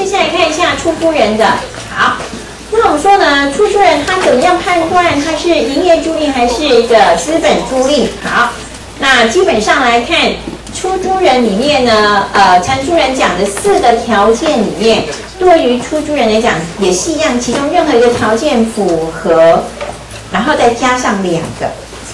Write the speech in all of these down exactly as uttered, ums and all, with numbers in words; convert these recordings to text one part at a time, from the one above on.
下来看一下出租人的。好，那我们说呢，出租人他怎么样判断他是营业租赁还是一个资本租赁？好，那基本上来看，出租人里面呢，呃，承租人讲的四个条件里面，对于出租人来讲也是一样，其中任何一个条件符合，然后再加上两个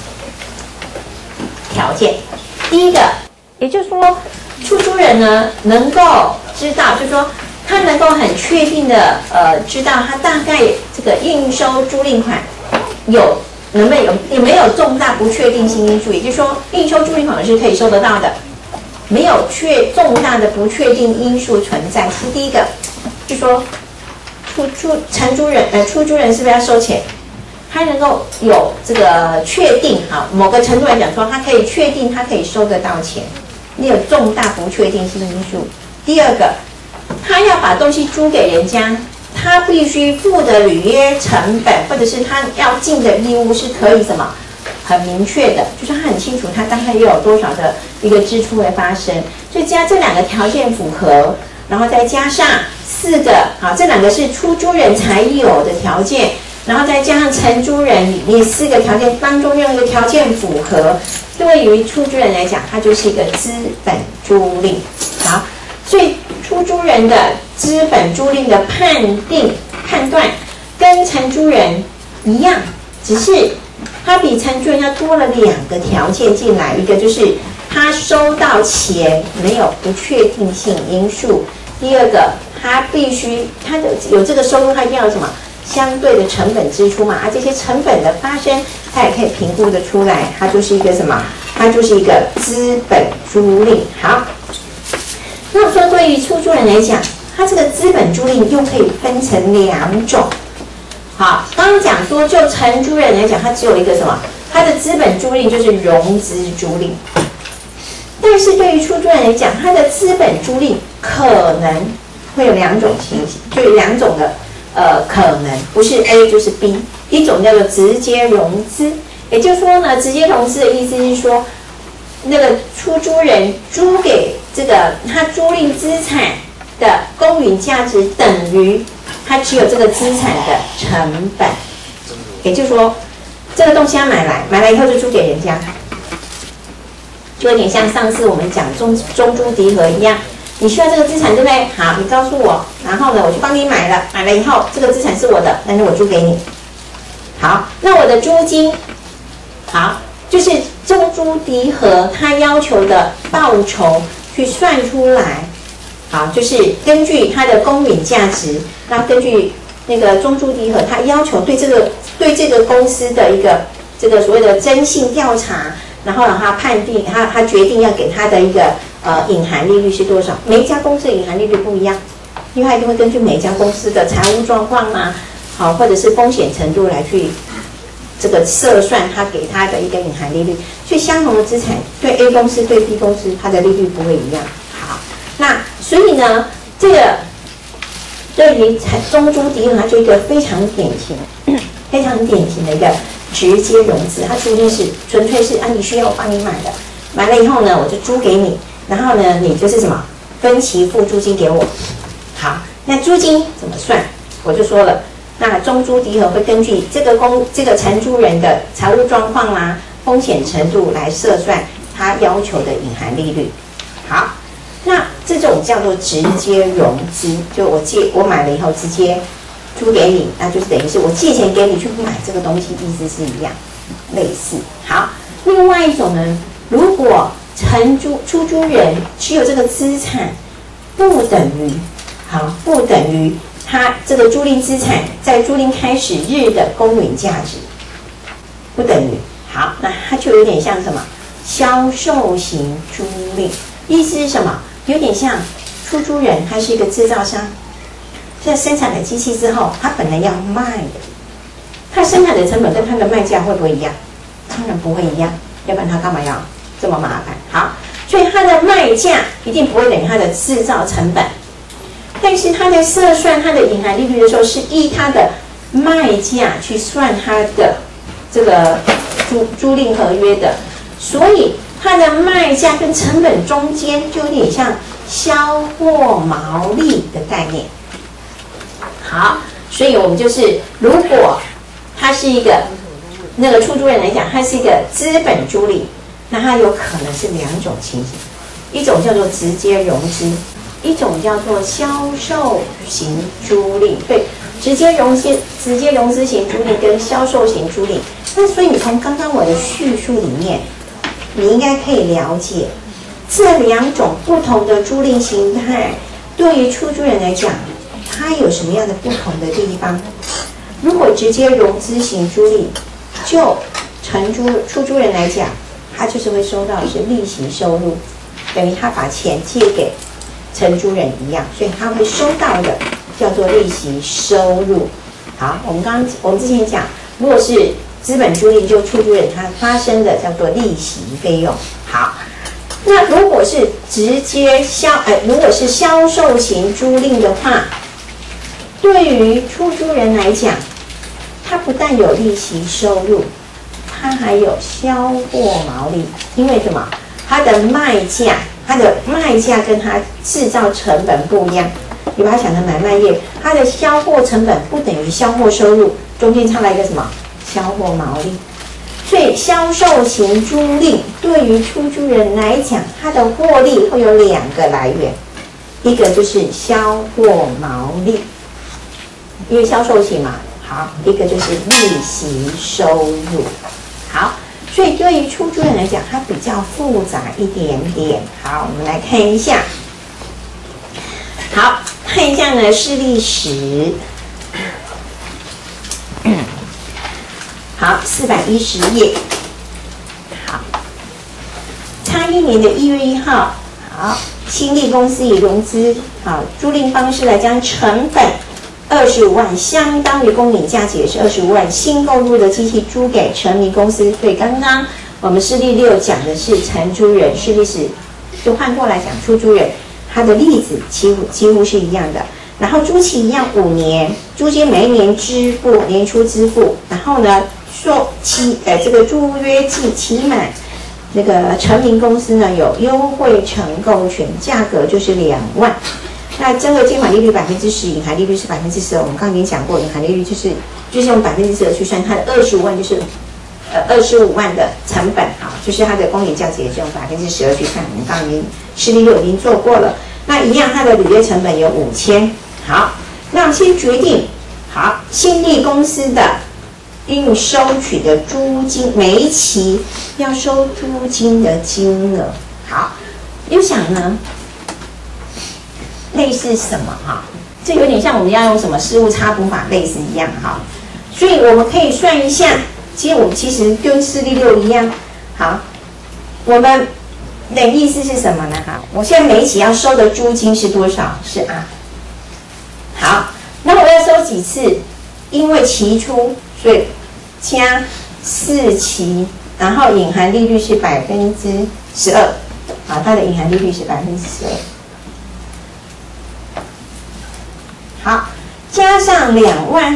条件。第一个，也就是说，出租人呢能够知道，就是说他能够很确定的呃知道他大概这个应收租赁款有能不能有有没有重大不确定性因素，也就是说应收租赁款是可以收得到的，没有确重大的不确定因素存在，是第一个。就是说出出承租人呃出租人是不是要收钱？他能够有这个确定啊，某个程度来讲说，他可以确定他可以收得到钱，你有重大不确定性因素。第二个，他要把东西租给人家，他必须付的履约成本，或者是他要尽的义务是可以什么很明确的，就是他很清楚他大概又有多少的一个支出会发生。所以加这两个条件符合，然后再加上四个啊，这两个是出租人才有的条件。然后再加上承租人里面四个条件当中任何一个条件符合，对于出租人来讲，它就是一个资本租赁。好，所以出租人的资本租赁的判定判断跟承租人一样，只是它比承租人要多了两个条件进来，一个就是他收到钱没有不确定性因素，第二个他必须他有这个收入，他一定要有什么？相对的成本支出嘛，啊，这些成本的发生，它也可以评估得出来，它就是一个什么？它就是一个资本租赁。好，那我说对于出租人来讲，它这个资本租赁又可以分成两种。好，刚刚讲说，就承租人来讲，它只有一个什么？它的资本租赁就是融资租赁。但是对于出租人来讲，它的资本租赁可能会有两种情形，就有两种的。呃，可能不是 A 就是 B， 一种叫做直接融资，也就是说呢，直接融资的意思是说，那个出租人租给这个他租赁资产的公允价值等于他持有这个资产的成本，也就是说，这个东西要买来，买来以后就租给人家，就有点像上次我们讲中中租敌合一样。你需要这个资产对不对？好，你告诉我，然后呢，我就帮你买了，买了以后，这个资产是我的，但是我租给你。好，那我的租金，好，就是中租敌合他要求的报酬去算出来，好，就是根据它的公允价值，那根据那个中租敌合他要求对这个对这个公司的一个这个所谓的征信调查，然后让他判定，他他决定要给他的一个。呃，隐含利率是多少？每一家公司的隐含利率不一样，因为它一定会根据每一家公司的财务状况啊，好，或者是风险程度来去这个测算它给它的一个隐含利率。所以相同的资产对 A 公司对 B 公司它的利率不会一样。好，那所以呢，这个对于中租敌合，它就一个非常典型、非常典型的一个直接融资，它租金是纯粹是啊，你需要我帮你买的，买了以后呢，我就租给你。然后呢，你就是什么分期付租金给我。好，那租金怎么算？我就说了，那中租敌合会根据这个公这个承租人的财务状况啦、风险程度来测算他要求的隐含利率。好，那这种叫做直接融资，就我借我买了以后直接租给你，那就是等于是我借钱给你去买这个东西，意思是一样，类似。好，另外一种呢，如果承租出租人持有这个资产，不等于好，不等于他这个租赁资产在租赁开始日的公允价值，不等于好，那它就有点像什么销售型租赁，意思是什么？有点像出租人，他是一个制造商，在生产了机器之后，他本来要卖的，他生产的成本跟他的卖价会不会一样？当然不会一样，要不然他干嘛要这么麻烦？好，所以它的卖价一定不会等于它的制造成本，但是它在测算它的隐含利率的时候，是依它的卖价去算它的这个租租赁合约的，所以它的卖价跟成本中间就有点像销货毛利的概念。 好，所以我们就是，如果他是一个那个出租人来讲，他是一个资本租赁，那他有可能是两种情形，一种叫做直接融资，一种叫做销售型租赁。对，直接融资、直接融资型租赁跟销售型租赁。那所以你从刚刚我的叙述里面，你应该可以了解这两种不同的租赁形态，对于出租人来讲，它有什么样的不同的地方？如果直接融资型租赁，就承租出租人来讲，他就是会收到的是利息收入，等于他把钱借给承租人一样，所以他会收到的叫做利息收入。好，我们刚刚我们之前讲，如果是资本租赁，就出租人他发生的叫做利息费用。好，那如果是直接销，呃，如果是销售型租赁的话，对于出租人来讲，它不但有利息收入，它还有销货毛利。因为什么？它的卖价，它的卖价跟它制造成本不一样。你把它想成买卖业，它的销货成本不等于销货收入，中间差了一个什么？销货毛利。所以销售型租赁对于出租人来讲，它的获利会有两个来源，一个就是销货毛利，因为销售型嘛。好，一个就是利息收入。好，所以对于出租人来讲，它比较复杂一点点。好，我们来看一下。好，看一下呢事例史。好，四百一十页。好，差一年的一月一号，好，新力公司以融资好租赁方式来将成本二十五万，相当于公允价值也是二十五万，新购入的机器租给成名公司。所以刚刚我们事例六讲的是承租人，事例史就换过来讲出租人，它的例子几乎几乎是一样的。然后租期一样五年，租金每一年支付，年初支付。然后呢，说期呃这个租约季期满，那个成名公司呢有优惠承购权，价格就是两万。那这个借款利率百分之十，隐含利率是百分之十二。我们刚刚已经讲过，隐含利率就是就是用百分之十二去算，它的二十五万就是呃二十五万的成本啊，就是它的公允价值也是用百分之十二去算。我们刚刚已经事例六已经做过了。那一样，它的履约成本有五千。好，那我们先决定好新力公司的应收取的租金，每一期要收租金的金额。好，又想呢？类似什么哈？这有点像我们要用什么事物差补法类似一样哈，所以我们可以算一下。其实我们其实跟事例六一样。好，我们的意思是什么呢？哈，我现在每一期要收的租金是多少？是啊。好，那我要收几次？因为期初，所以加四期，然后隐含利率是百分之十二。好，它的隐含利率是百分之十二。好，加上两万，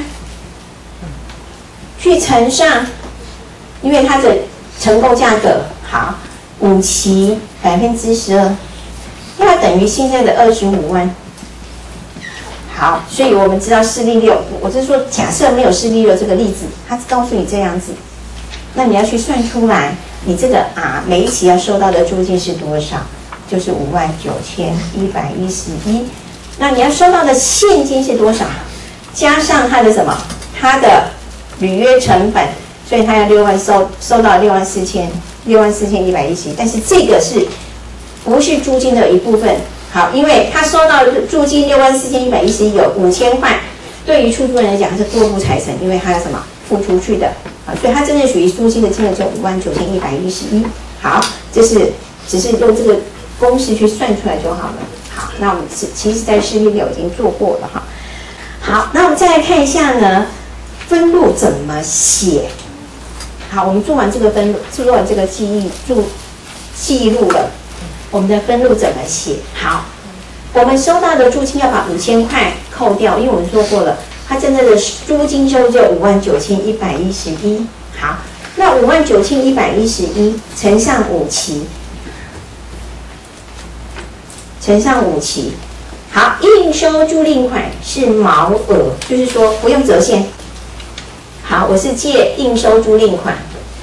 去乘上，因为它的承购价格好，五期百分之十二，要等于现在的二十五万。好，所以我们知道事例六，我是说假设没有事例六这个例子，它告诉你这样子，那你要去算出来，你这个啊每一期要收到的租金是多少？就是五万九千一百一十一。那你要收到的现金是多少？加上它的什么？它的履约成本，所以它要六万收收到六万四千六万四千一百一十一。但是这个是不是租金的一部分？好，因为他收到租金六万四千一百一十一，有五千块，对于出租人来讲它是过户财产，因为他要什么付出去的啊，所以它真正属于租金的金额只有五万九千一百一十一。好，这是只是用这个公式去算出来就好了。好，那我们其实在事例六已经做过了哈。好，那我们再来看一下呢，分录怎么写？好，我们做完这个分录，做完这个记忆注记录了。我们的分录怎么写？好，我们收到的租金要把五千块扣掉，因为我们说过了，它真正的租金收入就五万九千一百一十一。好，那五万九千一百一十一乘上五期，乘上五期， 好，应收租赁款是毛额，就是说不用折现。好，我是借应收租赁款，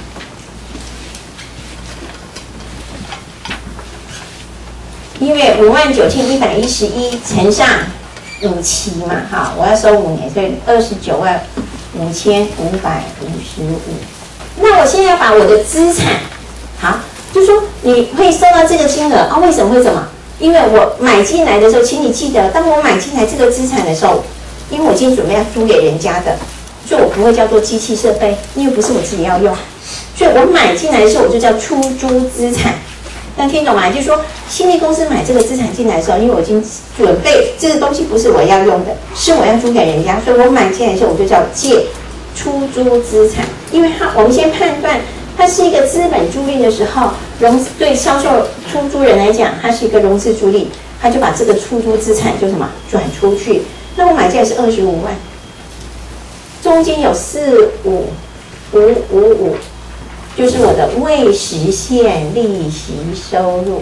因为五万九千一百一十一乘上五期嘛，好，我要收五年，所以二十九万五千五百五十五。那我现在要把我的资产，好，就说你会收到这个金额啊？为什么会怎么？因为我买进来的时候，请你记得，当我买进来这个资产的时候，因为我今天准备要租给人家的，所以我不会叫做机器设备，因为不是我自己要用，所以我买进来的时候我就叫出租资产。但听懂吗？就是说，新力公司买这个资产进来的时候，因为我已经准备这个东西不是我要用的，是我要租给人家，所以我买进来的时候我就叫借出租资产，因为它我们先判断。它是一个资本租赁的时候，融对销售出租人来讲，它是一个融资租赁，他就把这个出租资产就什么转出去。那我买进来是二十五万，中间有四五五五五，就是我的未实现利息收入。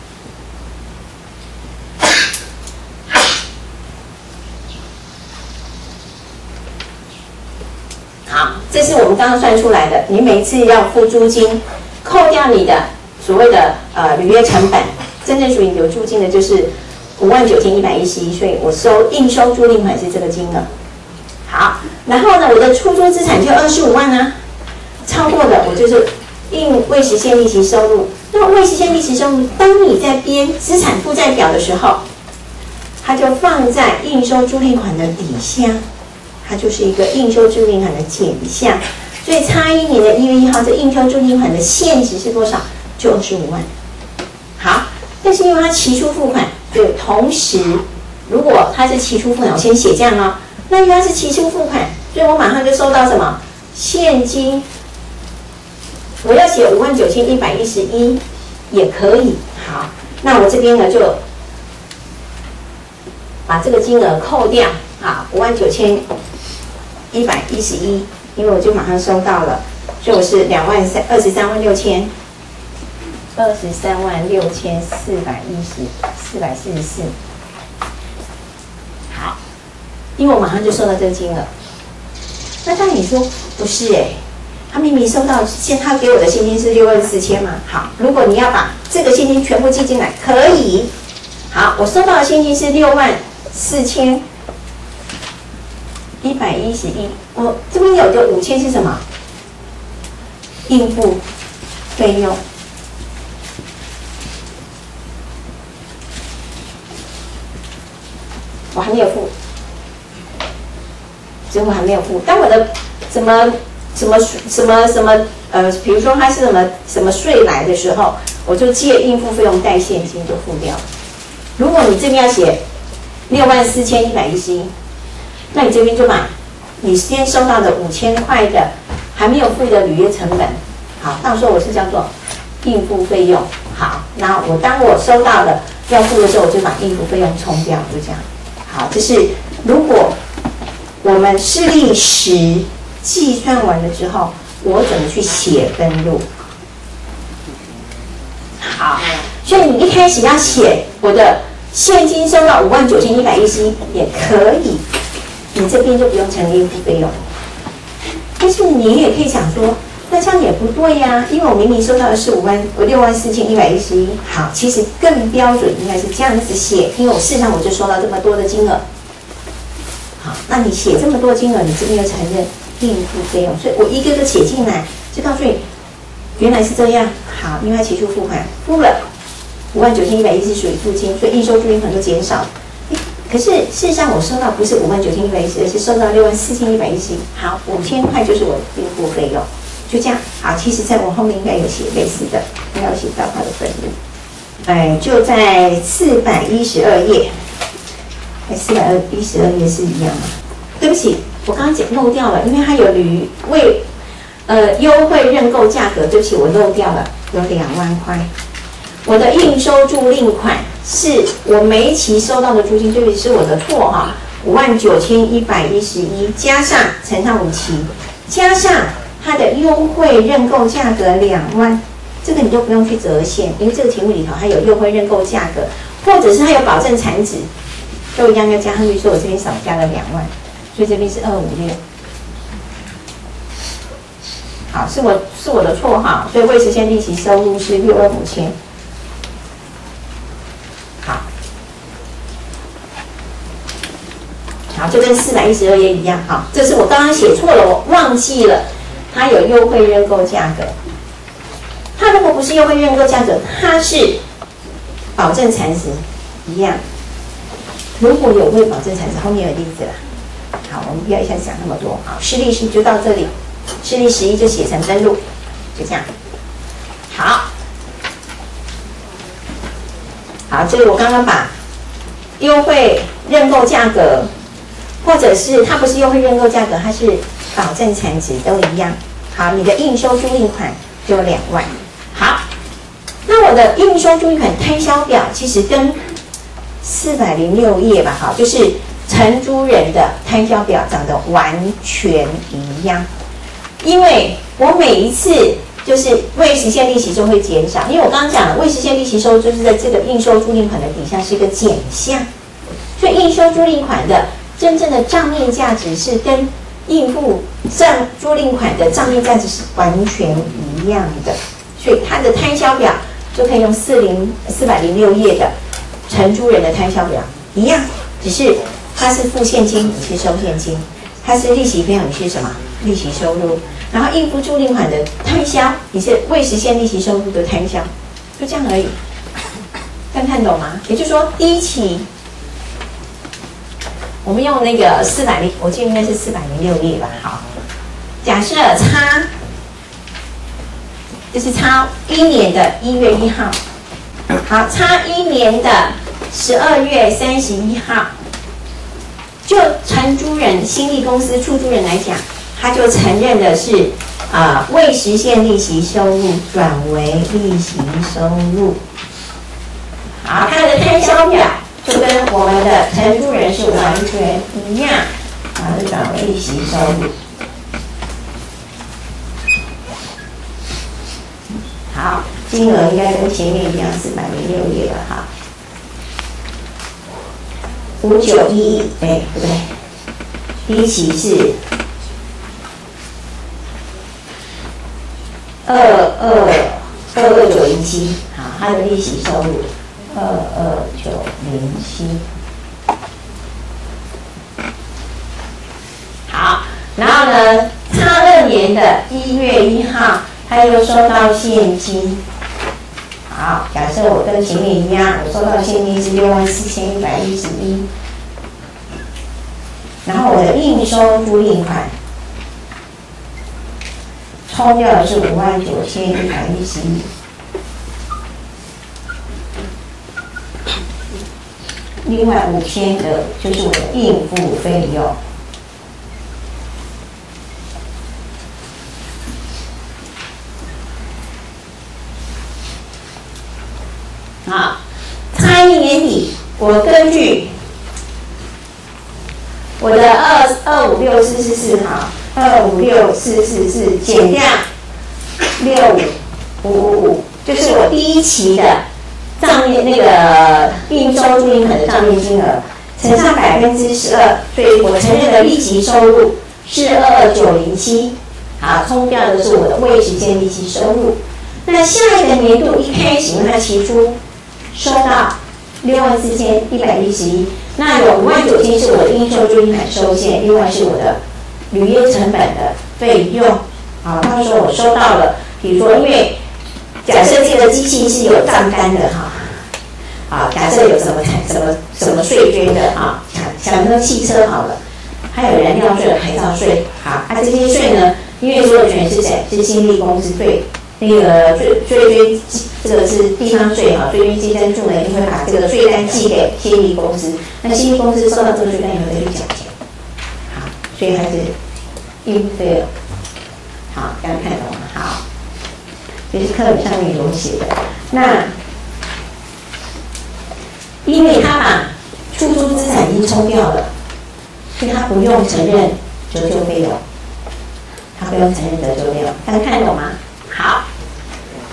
好，这是我们刚刚算出来的。你每一次要付租金，扣掉你的所谓的呃履约成本，真正属于有租金的就是五万九千一百一十一，所以我收应收租赁款是这个金额。好，然后呢，我的出租资产就二十五万啊，超过的我就是应未实现利息收入。那么未实现利息收入，当你在编资产负债表的时候，它就放在应收租赁款的底下。它就是一个应收租赁款的减项，所以差一年的一月一号，这应收租赁款的现值是多少？就二十五万。好，但是因为它期初付款，所以同时，如果它是期初付款，我先写这样哦。那因为它是期初付款，所以我马上就收到什么现金？我要写五万九千一百一十一也可以。好，那我这边呢就把这个金额扣掉。好，五万九千一百一十一，因为我就马上收到了，所以我是两万三二十三万六千，二十三万六千四百一十四百四十四。好，因为我马上就收到这个金额。那当你说不是哎、欸，他明明收到现他给我的现金是六万四千嘛？好，如果你要把这个现金全部寄进来，可以。好，我收到的现金是六万四千。一百一十一，我这边有个五千是什么？应付费用。我还没有付，所以我还没有付。当我的什么什么什么什么呃，比如说它是什么什么税来的时候，我就借应付费用带现金就付掉了。如果你这边要写六万四千一百一十一。那你这边就把你先收到的五千块的还没有付的履约成本，好，到时候我是叫做应付费用。好，然后我当我收到了要付的时候，我就把应付费用冲掉，就这样。好，这是如果我们是历时计算完了之后，我怎么去写分录？好，所以你一开始要写我的现金收到五万九千一百一十一也可以。你这边就不用成立应付费用，但是你也可以想说，那这样也不对呀、啊，因为我明明收到的是五万，我六万四千一百一十一。好，其实更标准应该是这样子写，因为我事实上我就收到这么多的金额。好，那你写这么多金额，你这边又承认应付费用，所以我一个个写进来，就告诉你，原来是这样。好，因为它期初付款付了五万九千一百一十属于付金，所以应收租赁款就减少。可是事实上，我收到不是五万九千一百一十，而是收到六万四千一百一十。好，五千块就是我的应付费用，就这样。好，其实在我后面应该有写类似的，应该有写到它的分录。哎，就在四百一十二页，哎，四百一十二页是一样吗？对不起，我刚刚讲漏掉了，因为它有履为呃优惠认购价格，对不起，我漏掉了，有两万块。我的应收租赁款是我每一期收到的租金，对不起，是我的错哈，五万九千一百一十一加上乘上五期，加上它的优惠认购价格两万，这个你就不用去折现，因为这个题目里头还有优惠认购价格，或者是它有保证产值， 都一样要加上去，所以我这边少加了两万，所以这边是二五六。好，是我是我的错哈，所以未实现利息收入是六万五千。好，好，就跟四百一十二页一样哈，这是我刚刚写错了，我忘记了，它有优惠认购价格。它如果不是优惠认购价格，它是保证残值一样。如果有未保证残值，后面有例子了。好，我们不要一下子讲那么多。好，示例十就到这里。示例十一就写成登录，就这样。好，好，这个我刚刚把优惠认购价格，或者是它不是优惠认购价格，它是保证残值都一样。好，你的应收租赁款就有两万。好，那我的应收租赁款摊销表其实跟四百零六页吧，好，就是承租人的摊销表长得完全一样。因为我每一次就是未实现利息就会减少，因为我刚刚讲了，未实现利息收入就是在这个应收租赁款的底下是一个减项，所以应收租赁款的真正的账面价值是跟应付账租赁款的账面价值是完全一样的，所以它的摊销表就可以用四零四百零六页的承租人的摊销表一样，只是它是付现金，你是收现金。它是利息费，你是什么？利息收入。然后应付租赁款的摊销，你是未实现利息收入的摊销，就这样而已。看看懂吗？也就是说，第一期我们用那个四百零，我记得应该是四百零六页吧。好，假设差，就是差一年的一月一号，好，差一年的十二月三十一号。就承租人、新力公司出租人来讲，他就承认的是啊、呃、未实现利息收入转为利息收入。好，他的摊销表就跟我们的承租人是完全一样，啊，就转为利息收入。好，金额应该跟前面一样，四百零六页了哈。五九一，哎，不对，第一期是二二二二九零七，好，它的利息收入二二九零七，好，然后呢，差二年的一月一号，他又收到现金。好，假设我跟前面一样，我收到现金是六万四千一百一十一，然后我的应收租赁款抽掉的是五万九千一百一十一，另外五千的就是我的应付费用。好，差一年底，我根据我的二二五六四四四好，二五六四四四减掉六五五五，就是我第一期的账面那个应收租赁款的账面金额，乘上百分之十二，所以我承认的利息收入是二二九零七，好，冲掉的是我的未实现利息收入。那下一个年度一开始，它期初收到六万四千一百一十一，那有五万九千是我的应收租赁款收现，另外是我的履约成本的费用。好，到时候我收到了，比如说，因为假设这个机器是有账单的哈，好，假设有什么什么什么税捐的啊，想想说汽车好了，还有燃料税、牌照税，好，啊这些税呢，因为所有权是谁？是新力公司对。那个税税捐，这个是地方税哈，税捐稽征处呢一定会把这个税单寄给新力公司，那新力公司收到这个税单以后再去缴钱，好，所以还是应付费用，好，大家看懂了，好，这是课本上面有写的。那因为他把出租资产已经抽掉了，所以他不用承认折旧费用，他不用承认折旧费用，大家看得懂吗？好，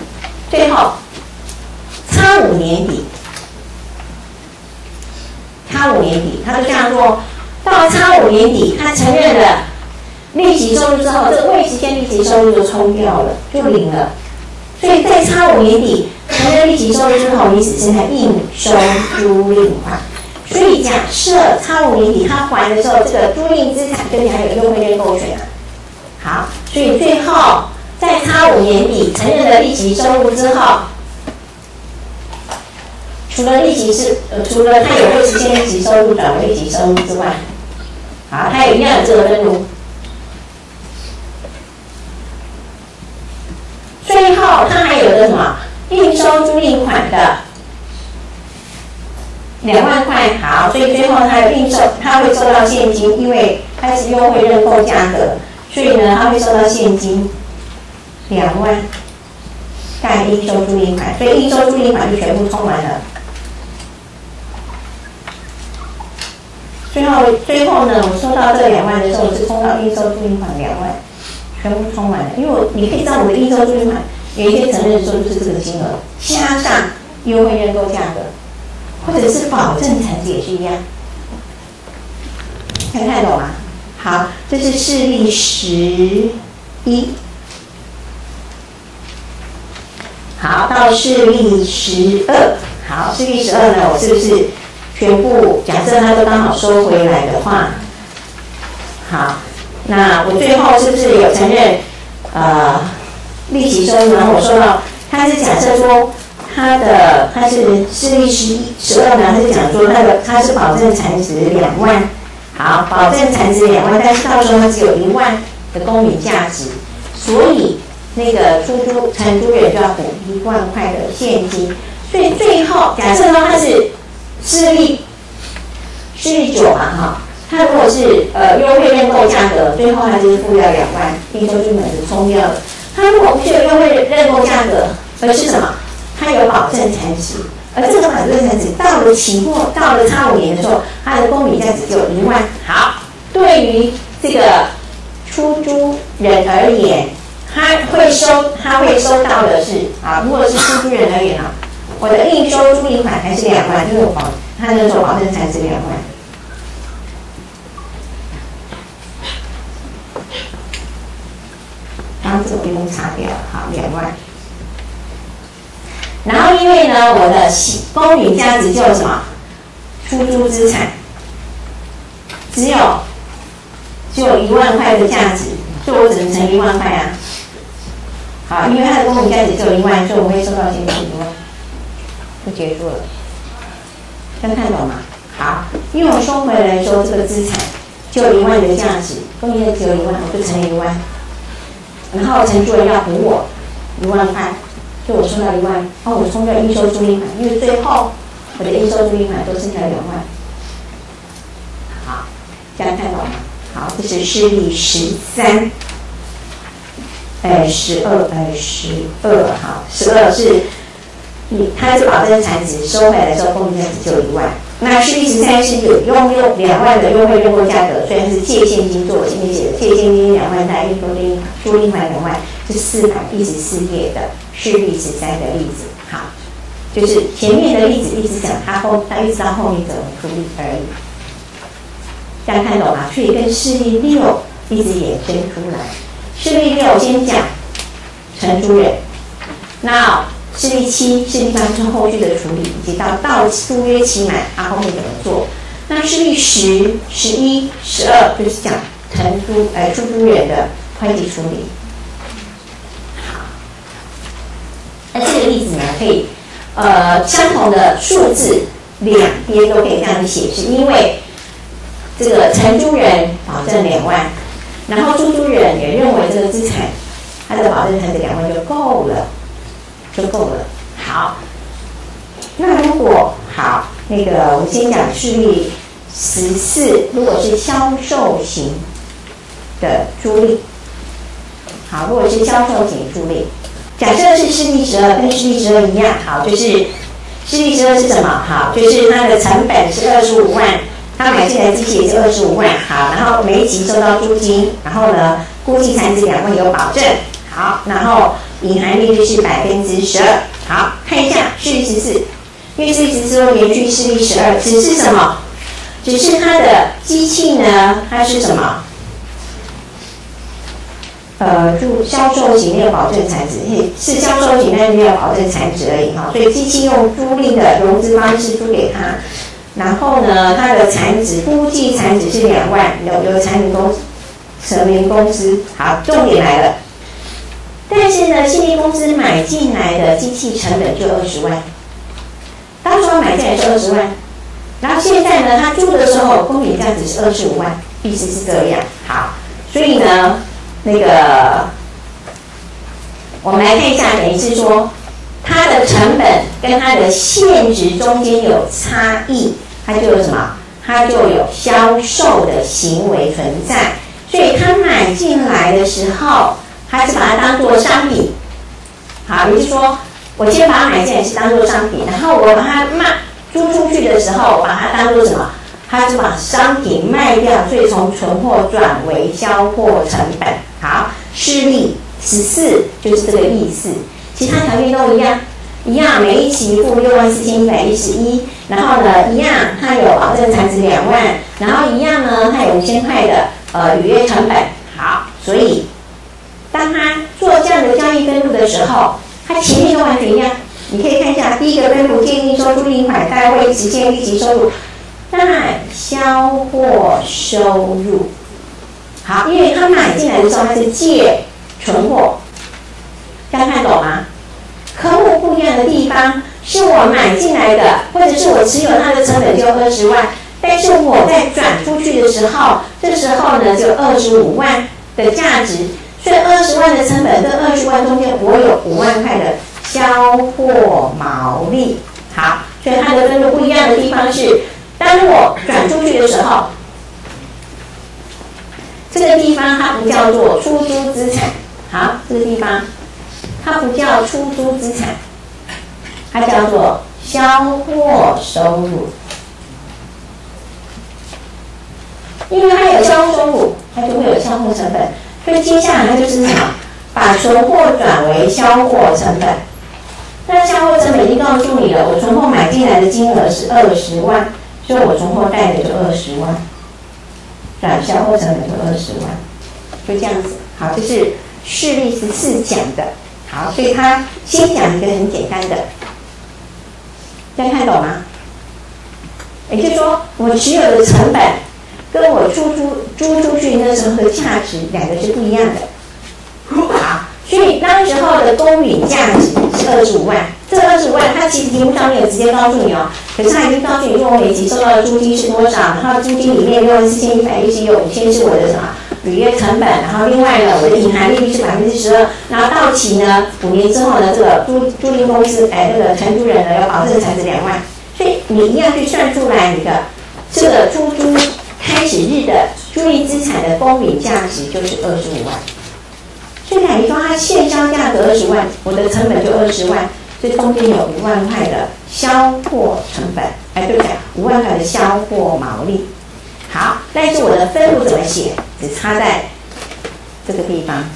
最后差五年底，他差五年底，他就这样做。到了差五年底，他承认了利息收入之后，这个未实现利息收入就抽掉了，就零了。所以在差五年底承认利息收入之后，你只剩下应收租赁款。所以假设差五年底他还的时候，这个租赁资产跟你还有优惠认购权啊。好，所以最后在差五年底承认了利息收入之后，除了利息是呃，除了他有未实现利息收入转为利息收入之外，好，他也一样有这个分录。最后他还有个什么应收租赁款的两万块，好，所以最后他有应收，他会收到现金，因为它是优惠认购价格，所以呢他会收到现金两万，带应收租赁款，所以应收租赁款就全部充完了。最后最后呢，我收到这两万的时候是充到应收租赁款两万，全部充完了，因为我你可以知道我的应收租赁款有一些承认收入是这个金额，加上优惠认购价格。或者是保证产值也是一样，看看懂吗？好，这是示例十一。好，到示例十二。好，示例十二呢，我是不是全部假设它都刚好收回来的话，好，那我最后是不是有承认呃利息收入？然后我收到，它是假设说。它的它是示例十一十二呢，它是讲说它的它是保证产值两万，好，保证产值两万，但是到时候它只有一万的公允价值，所以那个出租承租人就要补一万块的现金，所以最后假设呢它是示例示例九嘛哈，它如果是呃优惠认购价格，最后它就是付掉两万，应收租赁就冲掉了。它如果不是有优惠认购价格，而是什么？它有保证产值，而这个保证产值到了期末，到了差五年的时候，它的公允价值只有一万。好，对于这个出租人而言，他会收，他会收到的是啊，如果是出租人而言啊，我的应收租赁款还是两万，就是我保，他那时候保证产值两万。刚这个不用擦掉，好，两万。然后因为呢，我的公允价值就有什么出租资产，只有只有一万块的价值，所以我只能乘一万块啊。好，因为它的公允价值只有一万，所以我会收到现金一万，就结束了。这样看懂吗？好，因为我收回来说这个资产就有一万的价值，公允价值只有一万，我就乘以一万，然后承租人要补我一万块。就我收到一万，哦，我冲掉应收租赁款，因为最后我的应收租赁款都剩下两万。好，这样看懂吗？好，这是示例十三，哎，十二，哎，十二，好，十二是，你它是保证产值，收回来的时候公允价值就一万。那示例十三是有用用两万的优惠认购价格，虽然是借现金做，前面写的借现金两万，带应收租赁款两万，是四百一十四页的。示例十三的例子，好，就是前面的例子一直讲它后，它一直到后面怎么处理而已。大家看懂吗？所以跟示例六一直衍生出来。示例六先讲承租人，那示例七、示例八是后续的处理，以及到到租约期满，它后面怎么做？那示例十、十一、十二就是讲承租呃出租人的会计处理。那这个例子呢，可以，呃，相同的数字两边都可以这样子写，是因为这个承租人保证两万，然后出租人也认为这个资产，它的保证产值两万就够了，就够了。好，那如果好，那个我们先讲示例十四，如果是销售型的租赁，好，如果是销售型租赁。假设是示例十二，跟示例十二一样，好，就是示例十二是什么？好，就是它的成本是二十五万，他买进来机器也是二十五万，好，然后每一期收到租金，然后呢，估计产值两万有保证，好，然后隐含利率是百分之十二，好，看一下示例十四，因为示例十四会延续示例十二，只是什么？ 只是它的机器呢，它是什么？呃，就销售型没有保证产值，是销售型，但是没有保证产值而已哈。所以机器用租赁的融资方式租给他，然后呢，它的产值估计产值是两万，有有产品公司成名公司。好，重点来了。但是呢，信利公司买进来的机器成本就二十万，当初买进来是二十万，然后现在呢，他租的时候公允价值是二十五万，意思是这样。好，所以呢，那个我们来看一下，等于是说它的成本跟它的现值中间有差异，它就有什么？它就有销售的行为存在。所以他买进来的时候，他是把它当作商品。好，也就是说，我先把它买进来是当作商品，然后我把它卖租出去的时候，把它当作什么？它是把商品卖掉，所以从存货转为销货成本。好，示例十四就是这个意思，其他条件都一样，一样，每一期付六万四千一百一十一，然后呢，一样，它有保证产值两万，然后一样呢，它有五千块的呃履约成本。好，所以当他做这样的交易分录的时候，它前面都完全一样。你可以看一下，第一个分录建议说租赁款单位实现利息收入，代销货收入。好，因为他买进来的时候他是借存货，这样看懂吗？科目不一样的地方是我买进来的，或者是我持有它的成本就二十万，但是我在转出去的时候，这时候呢就二十五万的价值，所以二十万的成本跟二十万中间我有五万块的销货毛利。好，所以它的分录不一样的地方是，当我转出去的时候，这个地方它不叫做出租资产。好，这个地方它不叫出租资产，它叫做销货收入。因为它有销售收入，它就会有销货成本，所以接下来它就是什么？把存货转为销货成本。那销货成本已经告诉你了，我存货买进来的金额是二十万，所以我存货贷的就二十万，转销货成本就二十万，就这样子。好，这是示例十四讲的。好，所以他先讲一个很简单的，这样看懂吗？也就是说，我持有的成本跟我出租租出去那时候的价值，两个是不一样的。好，所以那时候的公允价值是二十五万，这二十五万，它其实题目上面有直接告诉你哦，可是它已经告诉你说我每期收到的租金是多少，然后租金里面六万四千一百一十有五千是我的什么履约成本，然后另外呢，我的银行利率是百分之十二，然后到期呢，五年之后呢，这个租租赁公司，哎，这个承租人呢要保证产值两万，所以你一样去算出来你的这个出租开始日的租赁资产的公允价值就是二十五万。所以等于说它现销价格二十万，我的成本就二十万，所以中间有五万块的销货成本，哎，对不对？五万块的销货毛利。好，但是我的分录怎么写？只差在这个地方。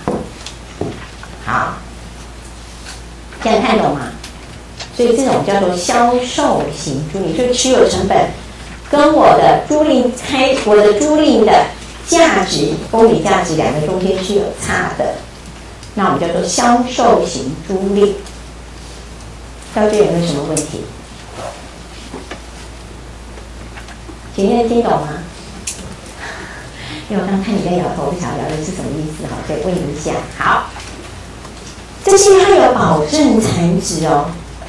好，这样看懂吗？所以这种叫做销售型租赁，所以持有成本跟我的租赁开我的租赁的价值公允价值两个中间是有差的，那我们叫做销售型租赁。到这有没有什么问题？前面听懂吗？因为我刚看你在摇头，不晓得摇的是什么意思哈，再问一下。好，这些它有保证产值哦。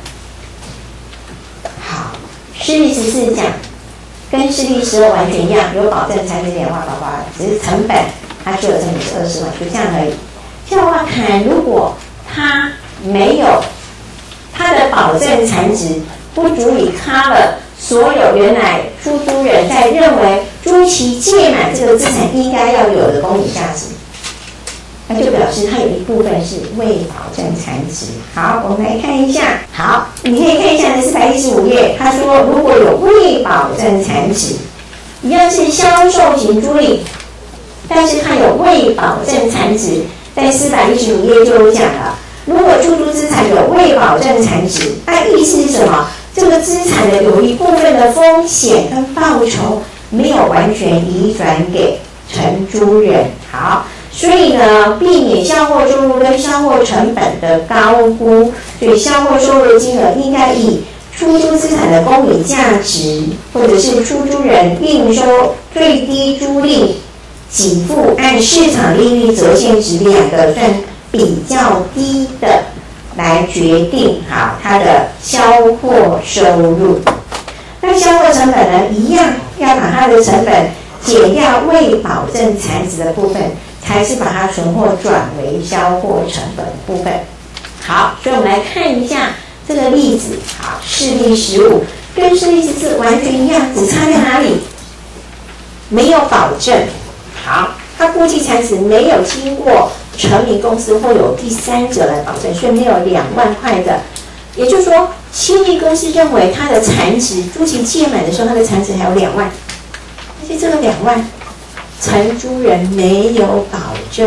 好，示例十四讲跟示例十二完全一样，有保证产值两万八八，只是成本它就有成本是二十万，就这样而已。这样的话看，如果它没有它的保证产值不足以 cover 所有原来出租人在认为租期届满这个资产应该要有的公允价值，那就表示它有一部分是未保证产值。好，我们来看一下。好，你可以看一下四百一十五页，他说如果有未保证产值，一样是销售型租赁，但是它有未保证产值，在四百一十五页就有讲了。如果出租资产有未保证产值，那意思是什么？ 这个资产的有一部分的风险跟报酬没有完全移转给承租人。好，所以呢，避免销货收入跟销货成本的高估，所以销货收入金额应该以出租资产的公允价值，或者是出租人应收最低租赁给付按市场利率折现值两个算比较低的来决定好它的销货收入。那销货成本呢，一样要把它的成本减掉未保证残值的部分，才是把它存货转为销货成本的部分。好，所以我们来看一下这个例子。好，示例十五跟示例十四完全一样，只差在哪里？没有保证。好，它估计残值没有经过成名公司或有第三者来保证，所以没有两万块的。也就是说，新力公司认为它的残值，租期届满的时候，它的残值还有两万，而且这个两万，承租人没有保证。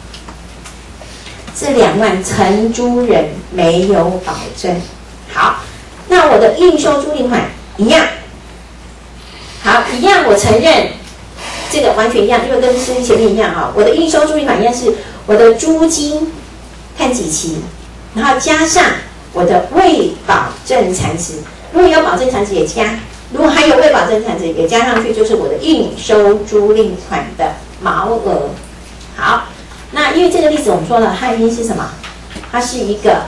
这两万承租人没有保证。好，那我的应收租赁款一样。好，一样，我承认这个完全一样，因为跟是前面一样啊。我的应收租赁款一样是我的租金看几期，然后加上我的未保证残值。如果有保证残值也加，如果还有未保证残值也加上去，就是我的应收租赁款的毛额。好。那因为这个例子我们说了，它已经是什么？它是一个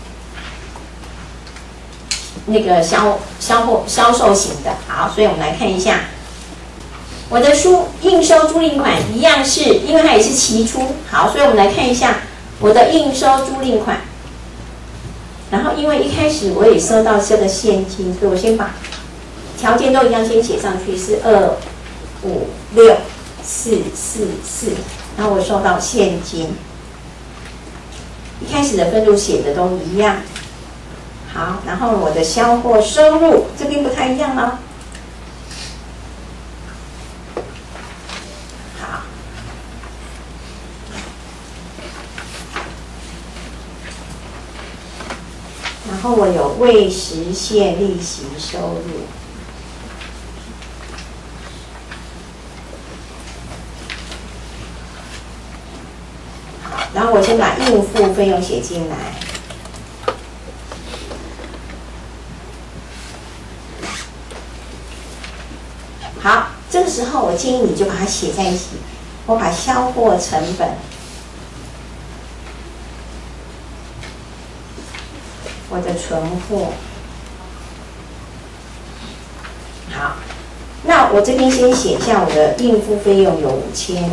那个销销货销售型的。好，所以我们来看一下，我的书应收租赁款一样是，因为它也是期出。好，所以我们来看一下我的应收租赁款。然后因为一开始我也收到这个现金，所以我先把条件都一样先写上去，是二五六四四四。然后我收到现金，一开始的分录写的都一样。好，然后我的销货收入这边不太一样了。好，然后我有未实现利息收入。然后我先把应付费用写进来。好，这个时候我建议你就把它写在一起。我把销货成本，我的存货。好，那我这边先写一下我的应付费用有五千。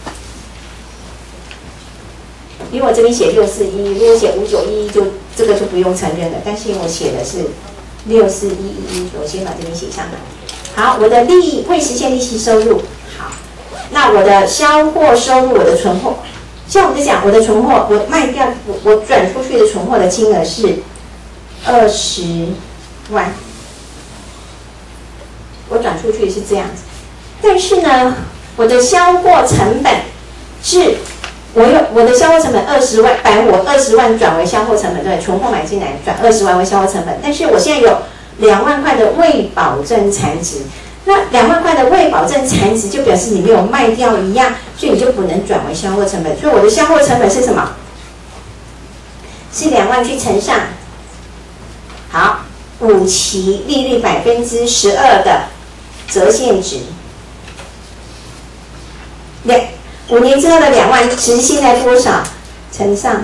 因为我这边写六四一，如果写五九一一就这个就不用承认了。但是我写的是六四一一一，我先把这边写上来。好，我的利未实现利息收入，好，那我的销货收入，我的存货，像我们在讲我的存货，我卖掉我我转出去的存货的金额是二十万，我转出去是这样子。但是呢，我的销货成本是。我有我的销货成本二十万，把我二十万转为销货成本，对，存货买进来转二十万为销货成本。但是我现在有两万块的未保证残值，那两万块的未保证残值就表示你没有卖掉一样，所以你就不能转为销货成本。所以我的销货成本是什么？是两万去乘上，好，五期利率百分之十二的折现值，两。五年之后的两万，其实现在多少？乘上，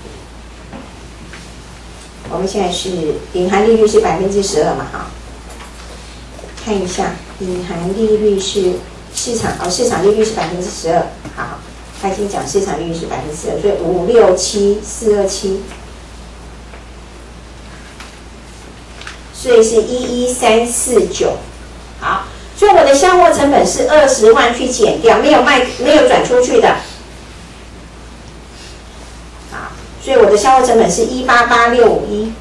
我们现在是隐含利率是百分之十二嘛，哈。看一下，隐含利率是市场哦，市场利率是百分之十二，好，他已经讲市场利率是百分之十二，所以五六七四二七，所以是一一三四九，好。所以我的销货成本是二十万去减掉，没有卖，没有转出去的。好，所以我的销货成本是一八八六五一。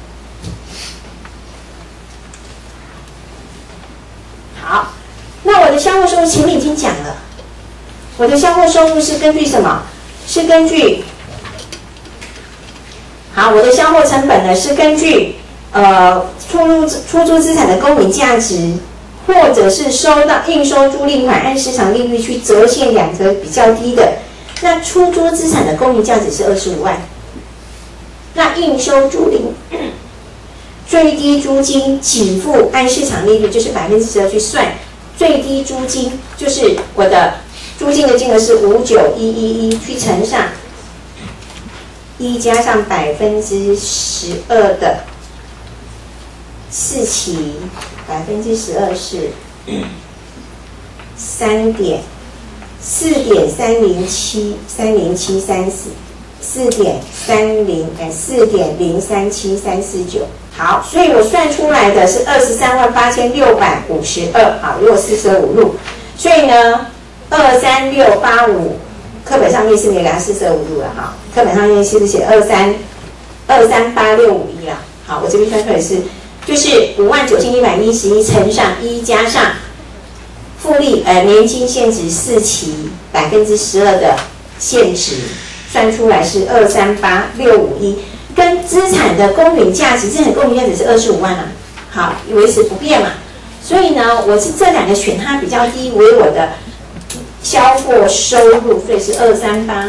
好，那我的销货收入前面已经讲了，我的销货收入是根据什么？是根据，好，我的销货成本呢是根据呃出入出租资产的公允价值，或者是收到应收租赁款按市场利率去折现两个比较低的，那出租资产的公允价值是二十五万，那应收租赁最低租金给付按市场利率就是百分之十二去算，最低租金就是我的租金的金额是五九一一一去乘上一加上百分之十二的四期，百分之十二是三点四点三零七三零七三四四点三零哎四点零三七三四九。好，所以我算出来的是二十三万八千六百五十二。好，如果四舍五入，所以呢，二三六八五，课本上面是没给它四舍五入了哈。课本上面是不是写二三二三八六五一啦？好，我这边算出来是就是五万九千一百一十一乘上一加上复利呃年金现值四期百分之十二的现值，算出来是二三八六五一。跟资产的公允价值，资产公允价值是二十五万啊，好，维持不变嘛。所以呢，我是这两个选它比较低为我的销货收入，所以是二三八。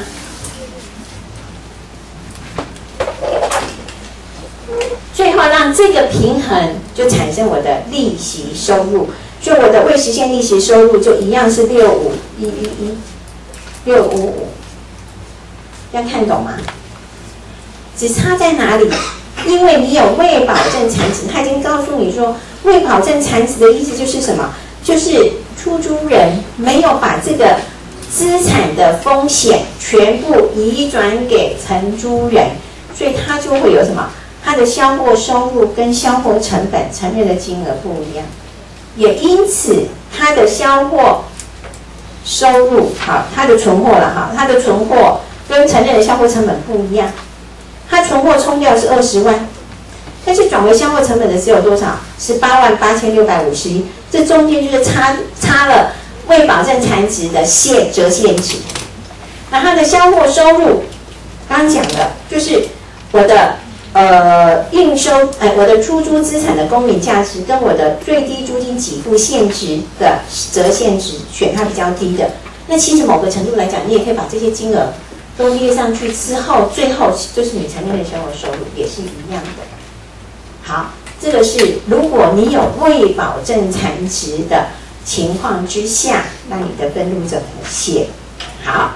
最后让这个平衡就产生我的利息收入，所以我的未实现利息收入就一样是六五一一一六五五，这样看懂吗？只差在哪里？因为你有未保证产值，他已经告诉你说，未保证产值的意思就是什么？就是出租人没有把这个资产的风险全部移转给承租人，所以他就会有什么？他的销货收入跟销货成本承认的金额不一样，也因此他的销货收入好，他的存货了哈，他的存货跟承认的销货成本不一样。他存货冲掉是二十万，但是转为销货成本的只有多少？十八万八千六百五十一，这中间就是差差了未保证产值的现折现值。那他的销货收入，刚刚讲的就是我的呃应收，哎，我的出租资产的公允价值跟我的最低租金给付现值的折现值，选它比较低的。那其实某个程度来讲，你也可以把这些金额都列上去之后，最后就是你承认的销货收入也是一样的。好，这个是如果你有未保证产值的情况之下，那你的分录怎么写？好，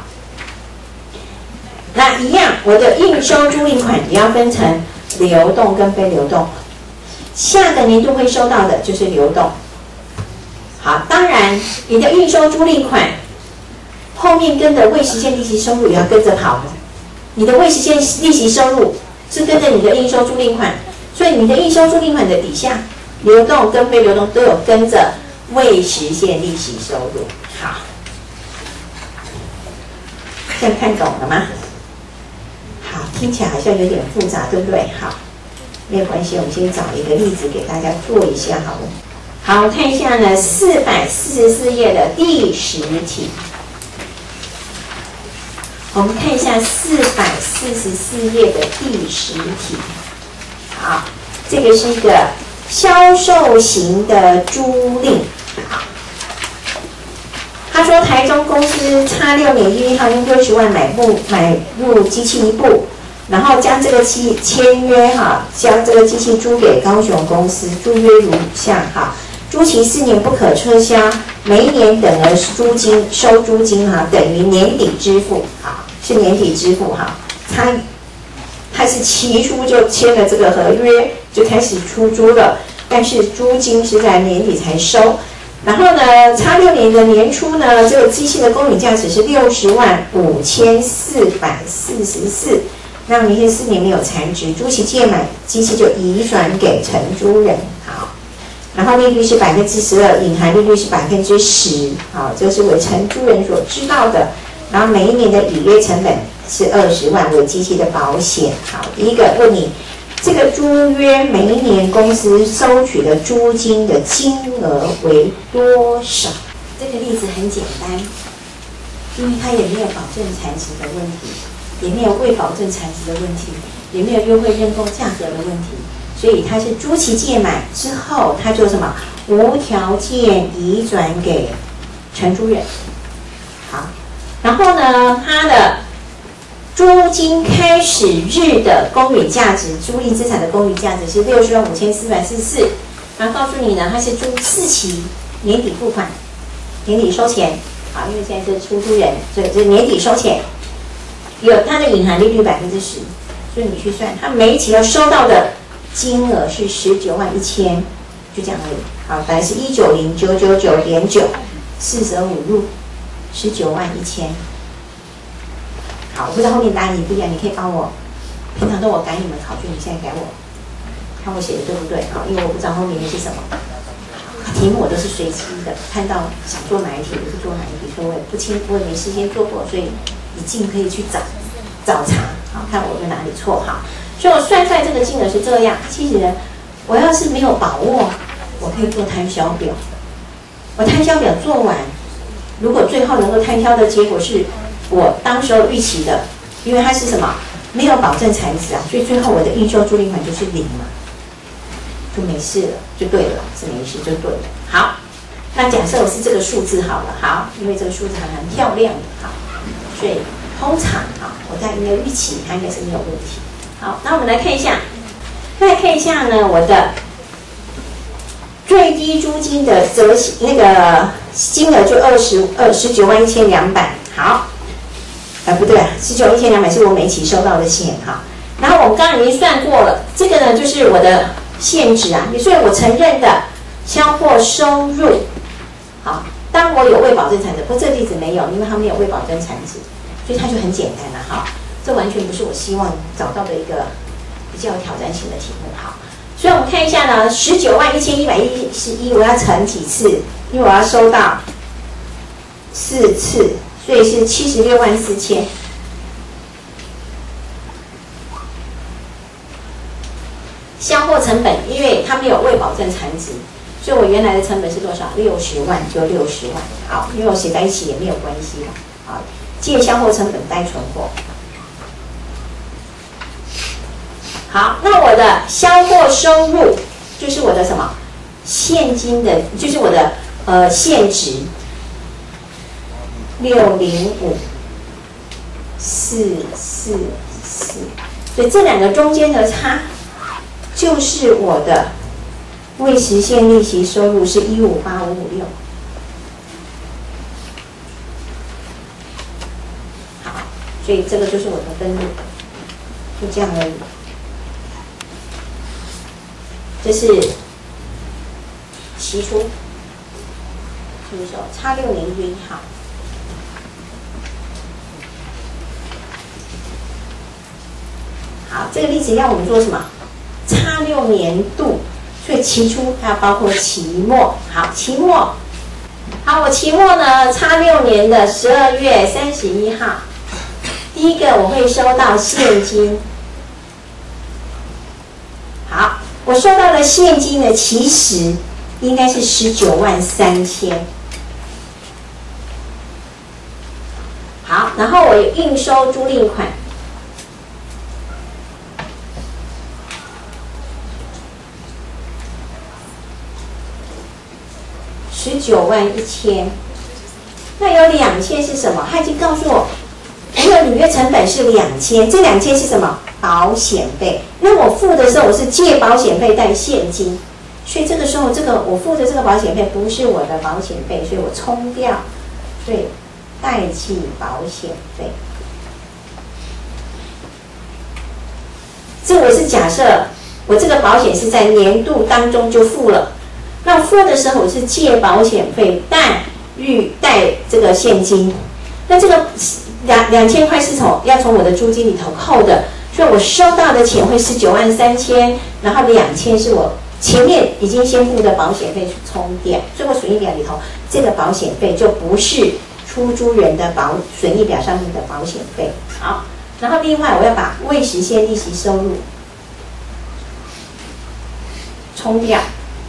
那一样，我的应收租赁款也要分成流动跟非流动。下个年度会收到的就是流动。好，当然你的应收租赁款后面跟的未实现利息收入也要跟着跑的，你的未实现利息收入是跟着你的应收租赁款，所以你的应收租赁款的底下，流动跟非流动都有跟着未实现利息收入。好，这样看懂了吗？好，听起来好像有点复杂，对不对？好，没有关系，我们先找一个例子给大家做一下好了。好，看一下呢，四百四十四页的第十题。我们看一下四百四十四页的第十题。好，这个是一个销售型的租赁。好，他说台中公司差六年一号用六十万买部买入机器一部，然后将这个机签约哈，将这个机器租给高雄公司，租约如下哈。租期四年不可撤销，每一年等额租金收租金哈等于年底支付，好，是年底支付哈。他他是起初就签了这个合约，就开始出租了，但是租金是在年底才收。然后呢，差六年的年初呢，这个机器的公允价值是六十万五千四百四十四，那明显四年没有残值，租期届满，机器就移转给承租人，好。然后利率是百分之十二，隐含利率是百分之十，好，这是为承租人所知道的。然后每一年的履约成本是二十万为机器的保险。好，第一个问你，这个租约每一年公司收取的租金的金额为多少？这个例子很简单，因为它也没有保证产值的问题，也没有未保证产值的问题，也没有优惠认购价格的问题。 所以他是朱期届满之后，他就什么无条件移转给承租人。好，然后呢，他的租金开始日的公允价值，租赁资产的公允价值是六十万五千四百四十四。然后告诉你呢，他是租四期，年底付款，年底收钱。好，因为现在是出租人，所以这年底收钱，有它的隐含利率百分之十，所以你去算，他每一期要收到的金额是十九万一千，就这样而已。好，本来是一九零九九九点九，四舍五入十九万一千。好，我不知道后面答案一不一样，你可以帮我，平常都我改你们考卷，你现在改我，看我写的对不对？好，因为我不知道后面是什么。题目我都是随机的，看到想做哪一题我就做哪一题，所以我也不清，我也没事先做过，所以一进可以去找找查，好，看我有哪里错哈。所以我算出来这个金额是这样。其实呢，我要是没有把握，我可以做摊销表。我摊销表做完，如果最后能够摊销的结果是我当时候预期的，因为它是什么没有保证产值啊，所以最后我的应收租赁款就是零嘛。就没事了，就对了，是没事就对了。好，那假设我是这个数字好了，好，因为这个数字还蛮漂亮的，好，所以通常啊，我在应该预期它应该是没有问题。好，那我们来看一下，再看一下呢，我的最低租金的折那个金额就二十二十九万一千两百，好，呃不对啊，十九一千两百是我每期收到的钱哈。然后我刚刚已经算过了，这个呢就是我的现值啊，所以我承认的销货收入，好，当我有未保证产值，不过这个例子没有，因为它没有未保证产值，所以它就很简单了哈。这完全不是我希望找到的一个比较有挑战性的题目，好，所以我们看一下呢，十九万一千一百一十一，我要乘几次？因为我要收到四次，所以是七十六万四千。销货成本，因为它没有未保证产值，所以我原来的成本是多少？六十万就六十万。好，因为我写在一起也没有关系了。好，借销货成本待存货。好，那我的销货收入就是我的什么？现金的，就是我的呃现值六零五四四四，所以这两个中间的差。就是我的未实现利息收入是一五八五五六，好，所以这个就是我的分录，就这样而已。这是期初，是不是说差六年一月一号？好，这个例子要我们做什么？差六年度，所以期初还要包括期末。好，期末，好，我期末呢差六年的十二月三十一号，第一个我会收到现金。好，我收到的现金呢，其实应该是十九万三千。好，然后我有应收租赁款。十九万一千，那有两千是什么？他已经告诉我，我的履约成本是两千，这两千是什么？保险费。那我付的时候，我是借保险费带现金，所以这个时候，这个我付的这个保险费不是我的保险费，所以我冲掉，所以代记保险费。这我是假设我这个保险是在年度当中就付了。那付的时候我是借保险费，但预带这个现金。那这个两两千块是从要从我的租金里头扣的，所以我收到的钱会是九万三千，然后两千是我前面已经先付的保险费去冲掉，所以我损益表里头这个保险费就不是出租人的保损益表上面的保险费。好，然后另外我要把未实现利息收入冲掉。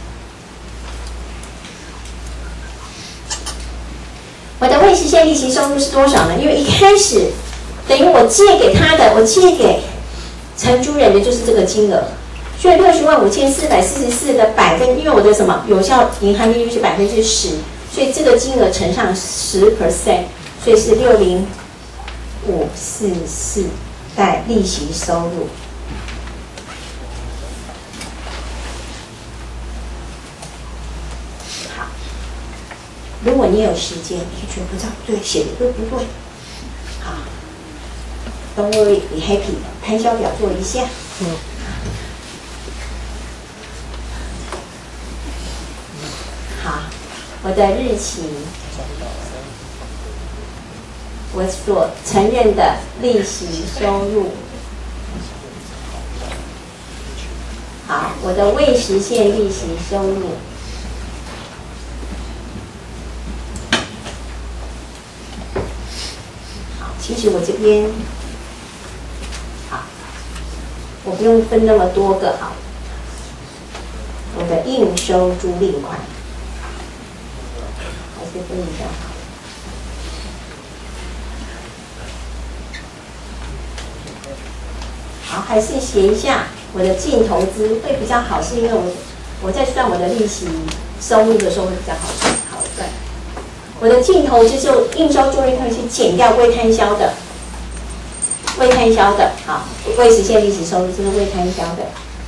我的未实现利息收入是多少呢？因为一开始等于我借给他的，我借给承租人的就是这个金额， 所以六十万五千四百四十四的百分，因为我的什么有效银行利率是百分之十，所以这个金额乘上十 percent， 所以是六零五四四贷利息收入。好，如果你有时间，你觉得不知道对，写的对不对？好 ，Don't worry, be happy， 开销表做一下。嗯。好，我的日期，我所承认的利息收入，好，我的未实现利息收入，好，其实我这边，好，我不用分那么多个，好，我的应收租赁款。这分一下好，好，还是写一下我的净投资会比较好，是因为我我在算我的利息收入的时候会比较好算，好算。我的净投资就应收租赁款去减掉未摊销的，未摊销的，好，未实现利息收入这是未摊销的。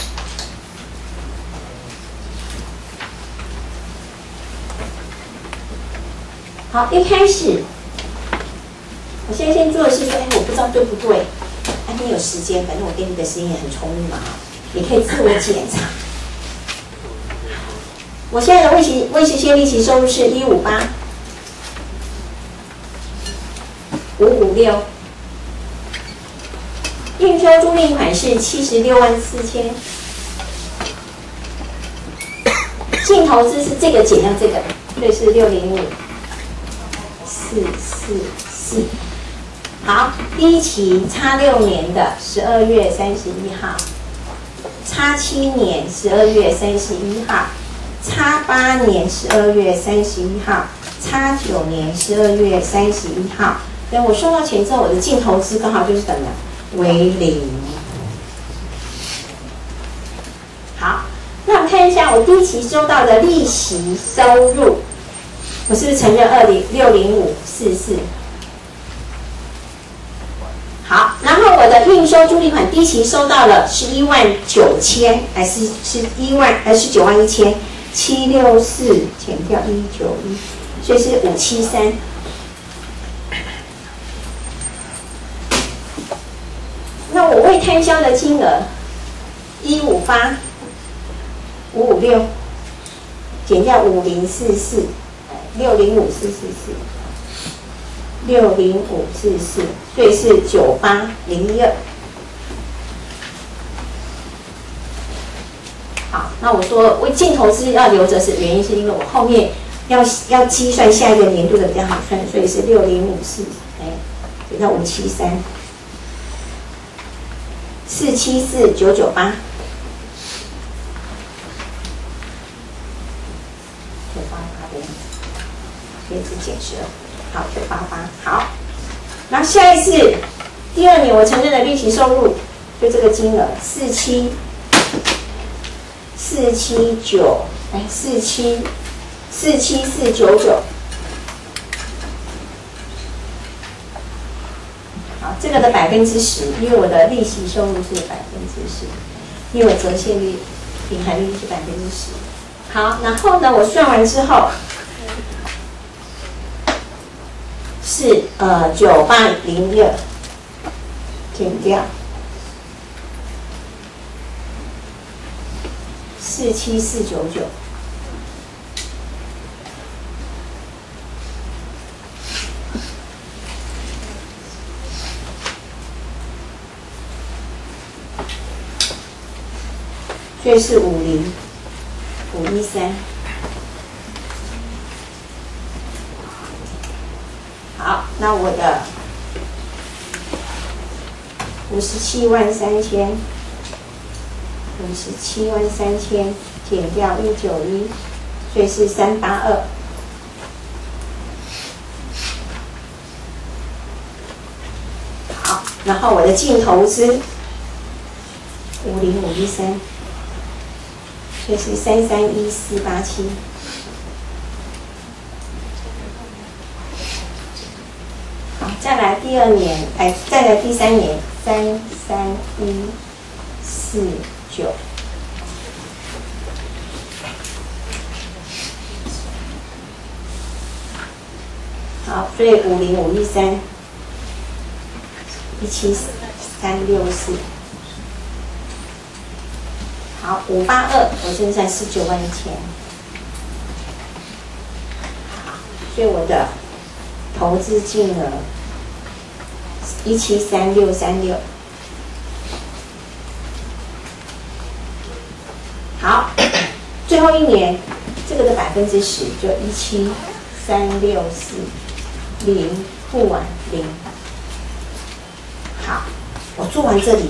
好，一开始，我现在先做的是说，哎，我不知道对不对，哎，你有时间，反正我给你的时间也很充裕嘛，你可以自我检查。我现在的未实未实现利息收入是一五八，五五六，应收租赁款是七十六万四千，净投资是这个减掉这个，所以是六零五。四四四，好，第一期差六年的十二月三十一号，差七年十二月三十一号，差八年十二月三十一号，差九年十二月三十一号。等我收到钱之后，我的净投资刚好就是等了为零。好，那我们看一下我第一期收到的利息收入。我是不是承认二零六零五四四？好，然后我的应收租赁款第一期收到了十一万九千，还是是一万，还是九万一千？七六四减掉一九一，所以是五七三。那我未摊销的金额一五八五五六，减掉五零四四。六零五四四四，六零五四四，所以是九八零一二。好，那我说我净投资要留着是原因是因为我后面要要计算下一个年度的比较好算，所以是六零五四，哎，给到五七三，四七四九九八。也是减十二，好，九八八，好。然后下一次，第二年我承认的利息收入，就这个金额四七四七九，哎，四七四七四九九。好，这个的百分之十，因为我的利息收入是百分之十，因为我折现率、隐含利率是百分之十。好，然后呢，我算完之后。是呃九八零六减掉四七四九九，所以是五零五一三。好，那我的五十七万三千，五十七万三千减掉一九一，所以是三八二。好，然后我的净投资五零五一三， 这是三三一四八七。好，再来第二年，哎，再来第三年，三三一四九。好，所以五零五一三，一七三六四。好，五八二，我身上十九万一千。好，所以我的投资金额一七三六三六。好，最后一年这个的百分之十就一七三六四零付完零。好，我做完这里。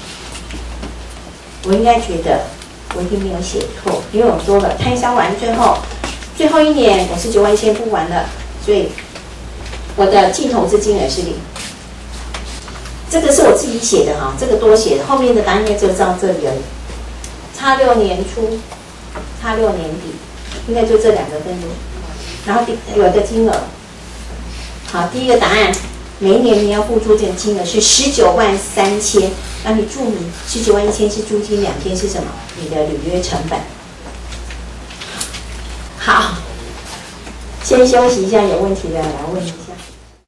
我应该觉得我一定没有写错，因为我说了摊销完最后最后一年我是九万先付完了，所以我的净投资金额是零。这个是我自己写的哈，这个多写的，后面的答案应该就到这里而已。差六年初，差六年底，应该就这两个分数。然后第有一个金额，好，第一个答案，每一年你要付出的金额是十九万三千。那你注明十九万一千是租金，两天是什么？你的履约成本。好，先休息一下，有问题的来问一下。